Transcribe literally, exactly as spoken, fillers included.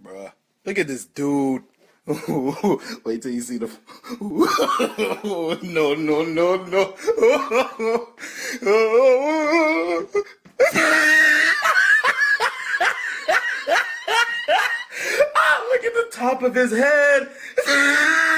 bruh. Look at this dude. Wait till you see the. No, no, no, no. Ah, look at the top of his head.